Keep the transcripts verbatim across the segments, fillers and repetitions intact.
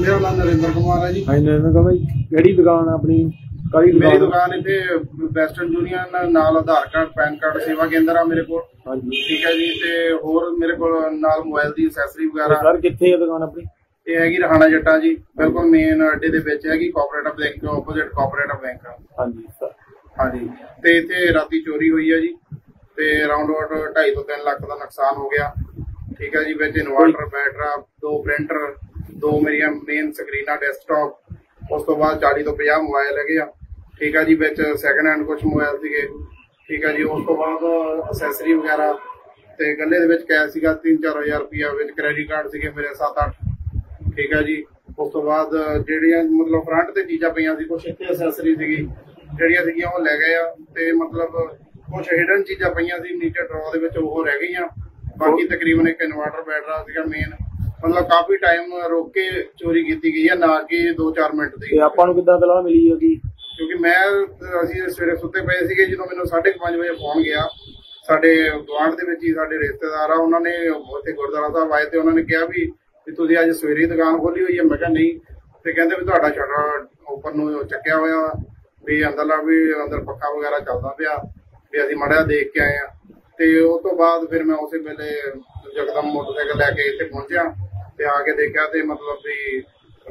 मेरा नाम नरेंद्र कुमार है जी। हाँ नरेंद्र कुमार जी, केड़ी दुकान है अपनी? काली मेरी दुकान इतने वेस्टर्न यूनियन नाल आधार कार्ड पैन कार्ड सेवा केंद्र आ मेरे को। हाँ जी ठीक है जी। ते होर मेरे को नाल मोबाइल दी एक्सेसरी वगैरह। सर कित्थे है दुकान अपनी? ये हैगी रहाना जट्टा जी, बिल्कुल मेन अड्डे दे विच हैगी, कोऑपरेटिव बैंक के ओपोजिट कोऑपरेटिव बैंक। हाँ जी सर। हाँ जी। ते इत्थे राती चोरी हुई है जी, ते राउंड अबाउट ढाई तो तीन लाख का नुकसान हो गया। ठीक है जी। विच इन्वर्टर बैटरा, दो प्रिंटर, दो मेरिया मेन स्क्रीना डेस्कटॉप, उस तो बाद चालीस तो पचास मोबाइल है। ठीक है जी। विच सैकेंड हैंड कुछ मोबाइल सीगे। ठीक है जी। उस तो बाद असैसरी वगैरह ते गले दे विच कैश सीगा तीन चार हजार रुपया, विच क्रेडिट कार्ड सीगे मेरे सात अठ। ठीक है जी। उस तो बाद जिहड़ियां मतलब फ्रंट ते चीज़ां पईयां सी, कुछ इत्थे असैसरी सीगी जिहड़ियां सीगियां ओह लै गए आ, ते मतलब कुछ हिडन चीज़ां पईयां सी नीचे ड्रॉ दे विच ओह रह गईयां। बाकी तकरीबन एक इन्वर्टर बैटरा सीगा मेन। मतलब काफी टाइम रोक के चोरी की गई है, ना कि दो चार मिनट की। ਆਪਾਂ ਨੂੰ ਕਿੱਦਾਂ ਤਲਾਹ ਮਿਲੀ ਹੋਗੀ? क्योंकि मैं ਅਸੀਂ ਸਵੇਰੇ ਸੁੱਤੇ ਪਏ ਸੀਗੇ, ਜਦੋਂ ਮੈਨੂੰ ਸਾਢੇ ਪੰਜ ਵਜੇ ਫੋਨ ਗਿਆ ਸਾਡੇ ਗੁਆਂਢ ਦੇ ਵਿੱਚ ਹੀ ਸਾਡੇ ਰਿਸ਼ਤੇਦਾਰ ਆ, ਉਹਨਾਂ ਨੇ ਉੱਥੇ ਗੁਰਦੁਆਰਾ ਸਾਹਿਬ ਆਏ ਤੇ ਉਹਨਾਂ ਨੇ ਕਿਹਾ ਵੀ ਤੁਸੀਂ ਅੱਜ ਸਵੇਰੇ ਦੁਕਾਨ ਖੋਲੀ ਹੋਈ ਹੈ। ਮੈਂ ਕਿਹਾ ਨਹੀਂ, ਤੇ ਕਹਿੰਦੇ ਵੀ ਤੁਹਾਡਾ ਸ਼ਟਰ ਉੱਪਰ ਨੂੰ ਚੱਕਿਆ ਹੋਇਆ ਵੀ ਅੰਦਰਲਾ ਵੀ ਅੰਦਰ ਪੱਖਾ ਵਗੈਰਾ ਚੱਲਦਾ ਪਿਆ, ਵੀ ਅਸੀਂ ਮਾੜਾ ਦੇਖ ਕੇ ਆਏ ਆ। ਤੇ ਉਸ ਤੋਂ ਬਾਅਦ ਫਿਰ ਮੈਂ ਉਸੇ ਵੇਲੇ ਯਕਦਮ ਮੋਟਰਸਾਈਕਲ ਲੈ ਕੇ ਇੱਥੇ ਪਹੁੰਚਿਆ ਤੇ ਆ ਕੇ ਦੇਖਿਆ ਤੇ ਮਤਲਬ ਵੀ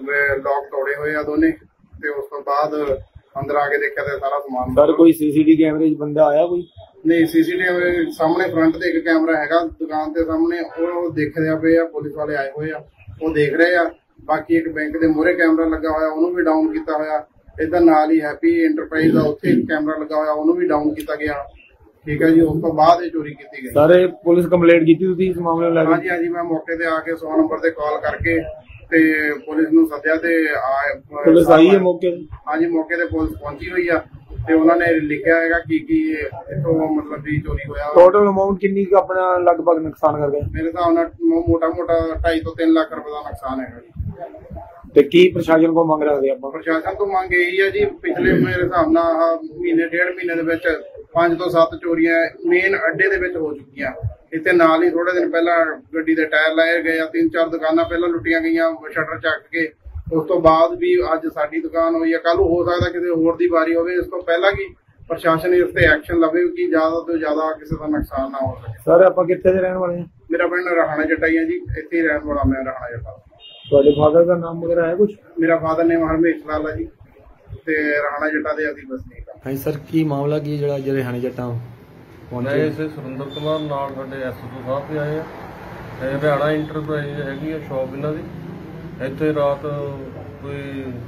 ਲੌਕ ਤੋੜੇ ਹੋਏ ਆ ਦੋਨੇ। ਤੇ ਉਸ ਤੋਂ ਬਾਅਦ अंदर आके देखा तो सारा सामान। सर कोई सीसीटीवी कैमरे बंदा आया कोई? नहीं, सीसीटीवी सामने फ्रंट ते एक कैमरा हैगा दुकान के सामने, वो देख रहे पे आ, पुलिस वाले आए हुए आ, वो देख रहे आ। बाकी एक बैंक के मोहरे कैमरा लगा होया, उन्होंने भी डाउन किया होया। इधर नाल ही हैप्पी एंटरप्राइज आ, उत्थे कैमरा लगा होया, उन्होंने भी डाउन किया गया। ठीक है जी। उस तो बाद चोरी की गई। सर पुलिस कंप्लेंट की थी इस मामले में? हाँ जी हाँ जी। मैं मौके ते आके सौ नंबर ते कॉल करके ਤੇ ਪੁਲਿਸ ਨੂੰ ਸੱਦਿਆ ਤੇ ਪੁਲਿਸ ਆਈ ਹੈ ਮੌਕੇ ਤੇ? ਹਾਂਜੀ, ਮੌਕੇ ਤੇ ਪੁਲਿਸ ਪਹੁੰਚੀ ਹੋਈ ਆ ਤੇ ਉਹਨਾਂ ਨੇ ਲਿਖਿਆ ਹੈਗਾ ਕੀ ਕੀ ਇੱਥੋਂ ਮਤਲਬ ਵੀ ਚੋਰੀ ਹੋਇਆ। ਟੋਟਲ ਅਮਾਉਂਟ ਕਿੰਨੀ ਕੁ ਆਪਣਾ ਲਗਭਗ ਨੁਕਸਾਨ ਕਰ ਗਏ? ਮੇਰੇ ਹਿਸਾਬ ਨਾਲ ਮੋਟਾ ਮੋਟਾ ਢਾਈ ਤੋਂ ਤਿੰਨ ਲੱਖ ਰੁਪਏ ਦਾ ਨੁਕਸਾਨ ਹੈਗਾ ਜੀ। ਤੇ ਕੀ ਪ੍ਰਸ਼ਾਸਨ ਕੋ ਮੰਗ ਰਹੇ ਆਪਾਂ? ਪ੍ਰਸ਼ਾਸਨ ਤੋਂ ਮੰਗ ਇਹੀ ਹੈ ਜੀ, ਪਿਛਲੇ ਮੇਰੇ ਹਿਸਾਬ ਨਾਲ ਮਹੀਨੇ ਡੇਢ ਮਹੀਨੇ ਦੇ ਵਿੱਚ ਪੰਜ ਤੋਂ ਸੱਤ ਚੋਰੀਆਂ ਮੇਨ ਅੱਡੇ ਦੇ ਵਿੱਚ ਹੋ ਚੁੱਕੀਆਂ। ਇੱਥੇ ਨਾਲ ਹੀ ਥੋੜੇ ਦਿਨ ਪਹਿਲਾਂ ਗੱਡੀ ਦੇ ਟਾਇਰ ਲਾਏ ਗਏ ਆ, ਤਿੰਨ ਚਾਰ ਦੁਕਾਨਾਂ ਪਹਿਲਾਂ ਲੁੱਟੀਆਂ ਗਈਆਂ ਸ਼ਟਰ ਚੱਕ ਕੇ। ਉਸ ਤੋਂ ਬਾਅਦ ਵੀ ਅੱਜ ਸਾਡੀ ਦੁਕਾਨ ਹੋਈ ਆ, ਕੱਲ ਹੋ ਸਕਦਾ ਕਿਸੇ ਹੋਰ ਦੀ ਵਾਰੀ ਹੋਵੇ। ਇਸ ਤੋਂ ਪਹਿਲਾਂ ਕਿ ਪ੍ਰਸ਼ਾਸਨ ਇਸ ਤੇ ਐਕਸ਼ਨ ਲਵੇ ਕਿ ਜ਼ਿਆਦਾ ਤੋਂ ਜ਼ਿਆਦਾ ਕਿਸੇ ਦਾ ਨੁਕਸਾਨ ਨਾ ਹੋ ਸਕੇ। ਸਰ ਆਪਾਂ ਕਿੱਥੇ ਦੇ ਰਹਿਣ ਵਾਲੇ ਹਾਂ? ਮੇਰਾ ਪਿੰਡ ਰਹਾਣਾ ਜੱਟਾ ਹੀ ਹੈ ਜੀ, ਇੱਥੇ ਹੀ ਰਹਿਣ ਵਾਲਾ ਮੈਂ ਰਹਾਣਾ ਜੱਟਾ। ਤੁਹਾਡੇ ਫਾਦਰ ਦਾ ਨਾਮ ਵਗੈਰਾ ਹੈ ਕੁਝ? ਮੇਰਾ ਫਾਦਰ ਨੇ ਹਰਮੇਸ਼ ਲਾਲ ਹੈ ਜੀ, ਤੇ ਰਹਾਣਾ ਜੱਟਾ ਦੇ ਅਸੀਂ ਵਸਨੀਕ ਹਾਂ। ਹਾਂਜੀ ਸਰ, ਕੀ ਮਾਮਲਾ ਕੀ ਜਿਹੜਾ ਜਿਹੜੇ ਰਹਾਣਾ ਜੱਟਾ मैं इसे सुरिंदर कुमार नाल साडे एस ओ साहब भी आए हैं। हरियाणा इंटरप्राइज हैगी शॉप इन्हां दी। इत्थे रात कोई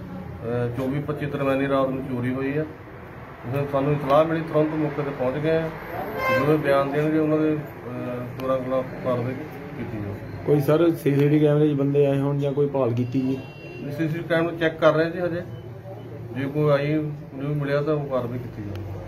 चौबी पच्ची दरम्यानी रात में चोरी हुई है। सानूं इतलाह मिली, तुरंत मौके ते पहुंच गए हैं। जो बयान देणगे उन्हां दे चोरां खिलाफ कार्रवाई कीती जाऊगी। कोई सर सीसीटीवी कैमरे बंदे आए होण जां कोई भाल कीती जी? सीसीटीवी कैमरे चैक कर रहे जी हजे, जे कोई आई जो मिलिया तो कार्रवाई कीती जाऊगी।